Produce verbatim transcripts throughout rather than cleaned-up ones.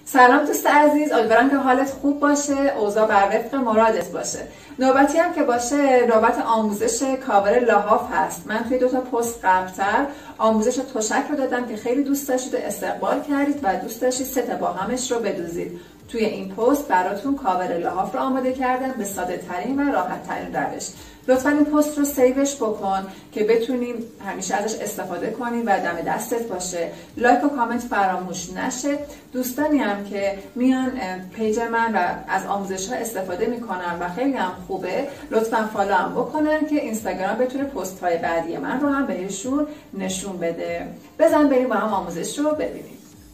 سلام دوست عزیز، امیدوارم که حالت خوب باشه، اوضاع بر وفق مرادت باشه. نوبتی هم که باشه نوبت آموزش کاور لحاف هست. من توی دو تا پست قبلتر آموزش تشک رو دادم که خیلی دوست داشتید و استقبال کردید و دوست داشتید سه تا با همش رو بدوزید. توی این پست براتون کاور لحاف رو آماده کردم به ساده ترین و راحت ترین روش. لطفا این پست رو سیوش بکن که بتونیم همیشه ازش استفاده کنیم و دم دستت باشه. لایک و کامنت فراموش نشه. دوستانی هم که میان پیج من و از آموزش ها استفاده میکنن و خیلی هم خوبه، لطفا فالو هم بکنن که اینستاگرام بتونه پست های بعدی من رو هم بهشون نشون بده. بزن بریم با هم آموزش رو ببینیم.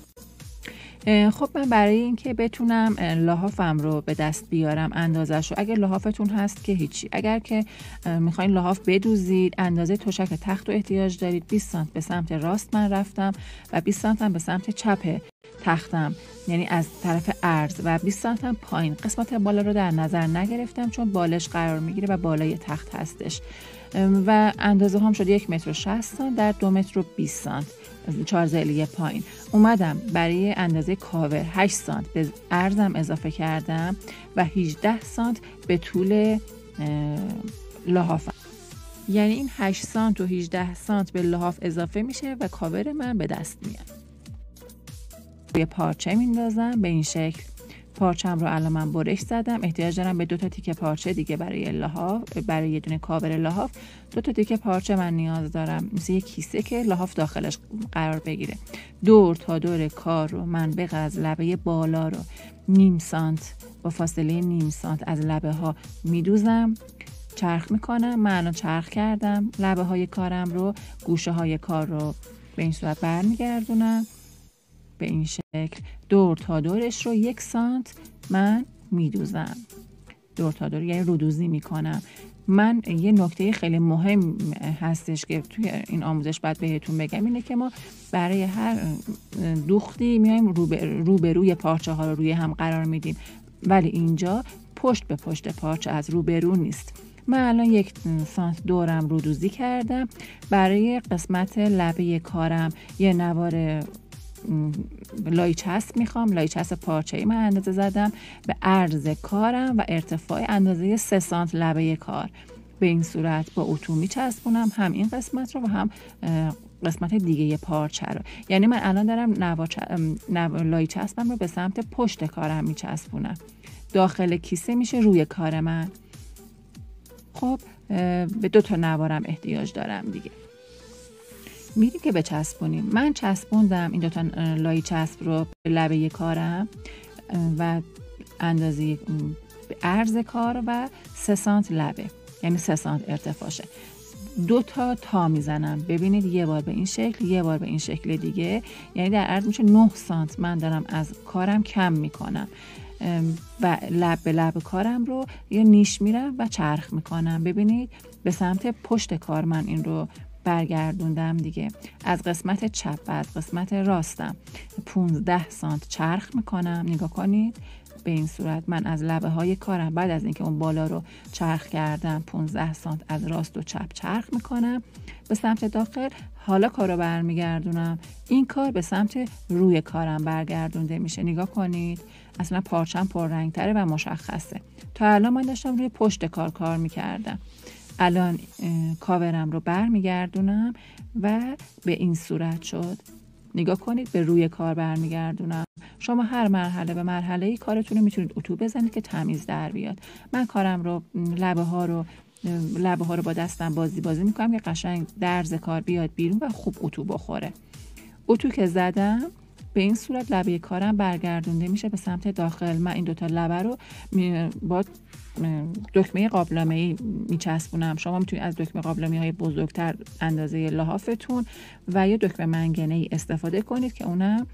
خب من برای اینکه بتونم لحافم رو به دست بیارم اندازش رو، اگر لحافتون هست که هیچی، اگر که میخواین لحاف بدوزید اندازه تشک تخت رو احتیاج دارید. بیست سانت به سمت راست من رفتم و بیست سانت هم به سمت چپ تختم، یعنی از طرف عرض، و بیست سانت هم پایین. قسمت بالا رو در نظر نگرفتم چون بالش قرار میگیره و بالای تخت هستش و اندازه هم شد یک متر و شصت سانت در دو متر و بیست سانت چهار ضلعی پایین. اومدم برای اندازه کاور هشت سانت به عرضم اضافه کردم و هجده سانت به طول لحافم، یعنی این هشت سانت و هجده سانت به لحاف اضافه میشه و کاور من به دست میاد. روی پارچه میندازم به این شکل. پارچم رو الان من برش زدم. احتیاج دارم به دو تا تیکه پارچه دیگه برای لحاف، برای یه دونه کاور لحاف دو تا تیکه پارچه من نیاز دارم، مثل یک کیسه که لحاف داخلش قرار بگیره. دور تا دور کار رو من به از لبه بالا رو نیم سانت با فاصله نیم سانت از لبه ها میدوزم، چرخ میکنم. من الان چرخ کردم لبه های کارم رو، گوشه های کار رو به این صورت برمیگردونم به این شکل. دور تا دورش رو یک سانت من میدوزم، دور تا دور یعنی رودوزی میکنم. من یه نکته خیلی مهم هستش که توی این آموزش باید بهتون بگم، اینه که ما برای هر دوختی میایم روبروی روی پارچه ها رو روی هم قرار میدیم، ولی اینجا پشت به پشت پارچه از روبرو نیست. من الان یک سانت دورم رودوزی کردم. برای قسمت لبه کارم یه نوار لای چسب میخوام. لای چسب پارچه‌ای من اندازه زدم به عرض کارم و ارتفاع اندازه سه سانت لبه کار. به این صورت با اتو میچسبونم هم این قسمت رو و هم قسمت دیگه پارچه رو. یعنی من الان دارم نوا چ... نو... لای چسبم رو به سمت پشت کارم میچسبونم. داخل کیسه میشه روی کار من. خب به دو تا نوارم احتیاج دارم دیگه. میریم که بچسبونیم. من چسبوندم این دوتا لای چسب رو به لبه کارم و اندازه عرض کار و سه سانت لبه، یعنی سه سانت ارتفاعشه. دو تا تا میزنم. ببینید یه بار به این شکل، یه بار به این شکل دیگه، یعنی در عرض میشه نه سانت من دارم از کارم کم میکنم و لب به لب کارم رو یه نیش میرم و چرخ میکنم. ببینید به سمت پشت کار من این رو برگردوندم دیگه. از قسمت چپ و از قسمت راستم پونزده سانت چرخ میکنم. نگاه کنید به این صورت من از لبه های کارم بعد از اینکه اون بالا رو چرخ کردم پونزده سانت از راست و چپ چرخ میکنم به سمت داخل. حالا کار رو برمیگردونم. این کار به سمت روی کارم برگردونده میشه. نگاه کنید اصلا پارچم پررنگتره و مشخصه. تا الان من داشتم روی پشت کار کار میکردم. الان کاورم رو برمیگردونم و به این صورت شد. نگاه کنید به روی کار برمیگردونم. شما هر مرحله به مرحله ای کارتون رو میتونید اتو بزنید که تمیز در بیاد. من کارم رو لبه ها رو لبه ها رو با دستم بازی بازی میکنم که قشنگ درز کار بیاد بیرون و خوب اتو بخوره. اتو که زدم به این صورت لبه کارم برگردونده میشه به سمت داخل. من این دوتا لبه رو با دکمه قابلمه‌ای میچسبونم. شما میتونید از دکمه قابلمه‌ای های بزرگتر اندازه لحافتون و یا دکمه منگنه‌ای استفاده کنید که اونم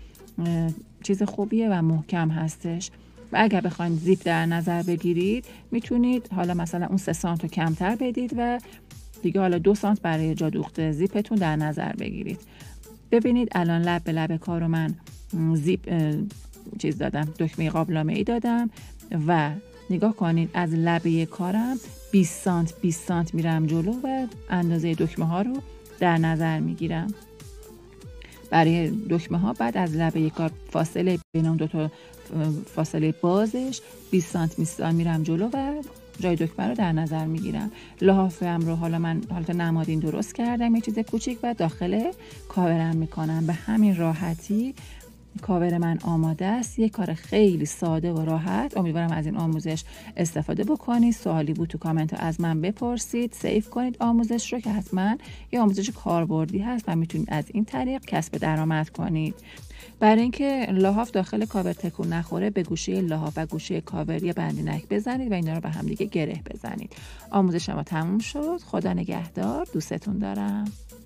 چیز خوبیه و محکم هستش. و اگر بخواید زیپ در نظر بگیرید میتونید حالا مثلا اون سه سانت رو کمتر بدید و دیگه حالا دو سانت برای جا دوخت زیپتون در نظر بگیرید. ببینید الان لب به لب کارو من زیپ چیز دادم، دکمه قابلمه‌ای دادم و نگاه کنید از لبه کارم بیست سانت بیست سانت میرم جلو و اندازه دکمه ها رو در نظر میگیرم. برای دکمه ها بعد از لبه یک کار فاصله بین اون دو تا فاصله بازش بیست سانتی متر میرم جلو و جای دکمه رو در نظر میگیرم. لحافم رو حالا من حالت نمادین درست کردم، یه چیز کوچیک و داخل کاورم میکنم. به همین راحتی کاور من آماده است. یک کار خیلی ساده و راحت. امیدوارم از این آموزش استفاده بکنید. سوالی بود تو کامنت ها از من بپرسید. سیو کنید آموزش رو که حتما یه آموزش کاربردی هست و میتونید از این طریق کسب درآمد کنید. برای اینکه لحاف داخل کاور تکون نخوره به گوشه لحاف و گوشه کاور یه بندینک بزنید و اینا رو به هم دیگه گره بزنید. آموزش ما تموم شد. خدا نگهدار. دوستتون دارم.